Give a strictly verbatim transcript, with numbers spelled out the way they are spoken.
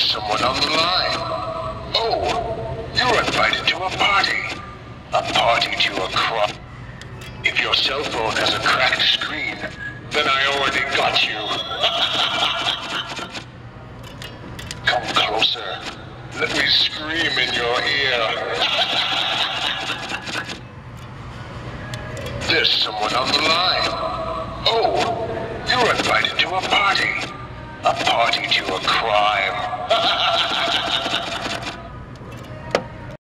someone on the line. Oh, you're invited to a party. A party to a crime. If your cell phone has a cracked screen, then I already got you. Come closer. Let me scream in your ear. There's someone on the line. Oh, you're invited to a party. A party to a crime.